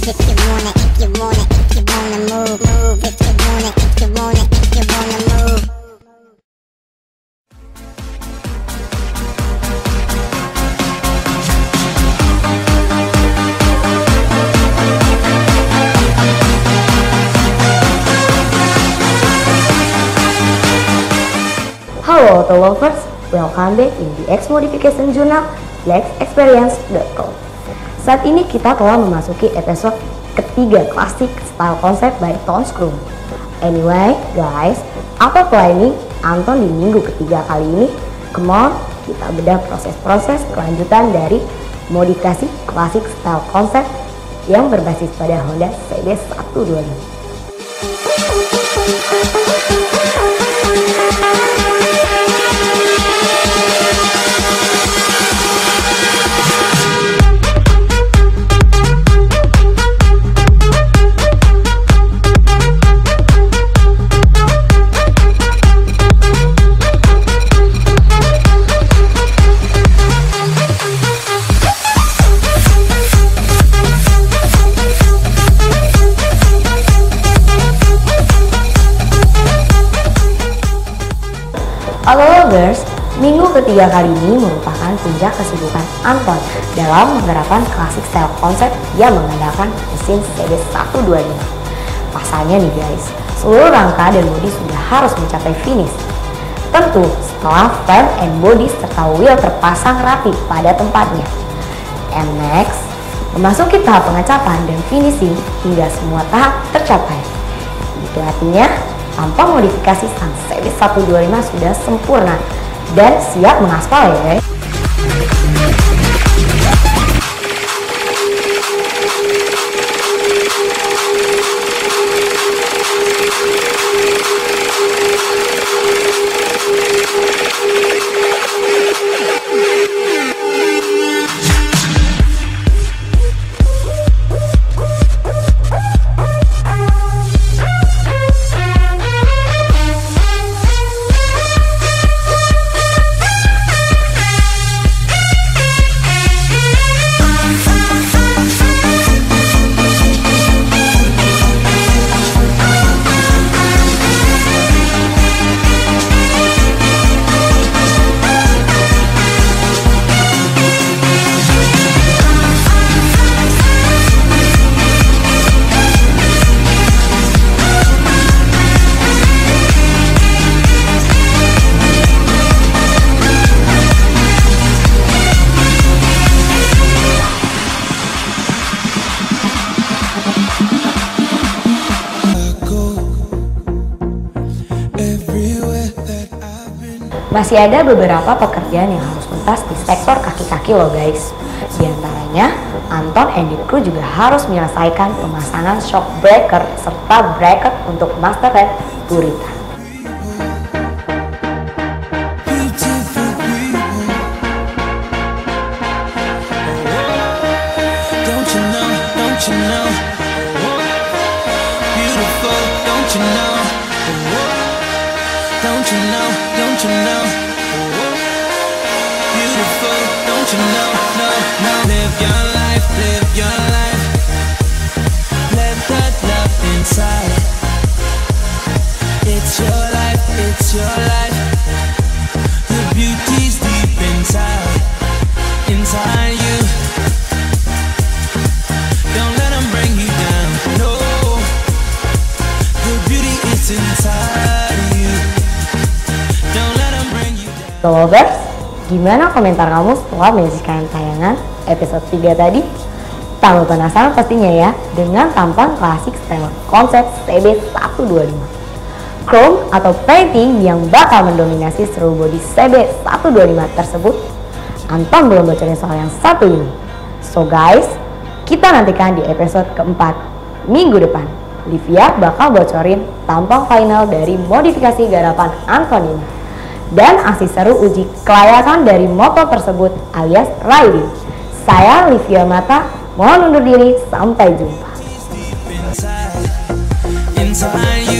if you wanna, if you wanna, if you wanna move, move if you wanna, if you wanna, if you wanna move. Halo auto lovers, welcome back in the X Modification Journal lexexperience.com. Saat ini kita telah memasuki episode ketiga klasik style concept by Tons Krum. Anyway guys, apa planning Anton di minggu ketiga kali ini? Come on, kita bedah proses-proses kelanjutan dari modifikasi klasik style concept yang berbasis pada Honda CB125. Auto lovers, minggu ketiga kali ini merupakan puncak kesibukan Anton dalam menerapkan klasik style konsep yang mengandalkan mesin CB125. Pasalnya nih guys, seluruh rangka dan bodi sudah harus mencapai finish. Tentu setelah frame and body serta wheel terpasang rapi pada tempatnya. And next, memasuki tahap pengecapan dan finishing hingga semua tahap tercapai. Itu artinya tampang modifikasi sang CB125 sudah sempurna dan siap mengaspal ya guys. Masih ada beberapa pekerjaan yang harus tuntas di sektor kaki-kaki loh guys. Di antaranya, Anton and the crew juga harus menyelesaikan pemasangan shock breaker serta bracket untuk master red Purita. Lovers, gimana komentar kamu setelah menyaksikan tayangan episode 3 tadi? Tambah penasaran pastinya ya dengan tampang klasik style konsep CB125. Chrome atau painting yang bakal mendominasi seluruh bodi CB125 tersebut. Anton belum bocorin soal yang satu ini. So guys, kita nantikan di episode keempat minggu depan. Livia bakal bocorin tampang final dari modifikasi garapan Anton ini dan aksi seru uji kelayakan dari motor tersebut alias riding. Saya Livia Mata, mohon undur diri, sampai jumpa.